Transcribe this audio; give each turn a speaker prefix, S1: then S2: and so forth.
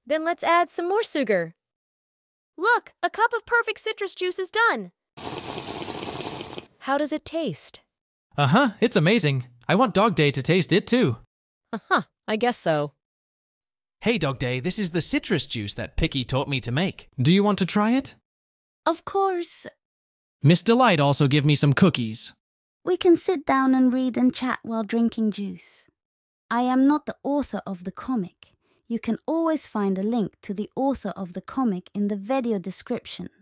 S1: Then let's add some more sugar. Look, a cup of perfect citrus juice is done. How does it taste?
S2: It's amazing. I want DogDay to taste it too.
S1: I guess so.
S2: Hey DogDay, this is the citrus juice that Picky taught me to make. Do you want to try it?
S3: Of course.
S2: Miss Delight also give me some cookies.
S3: We can sit down and read and chat while drinking juice. I am not the author of the comic. You can always find a link to the author of the comic in the video description.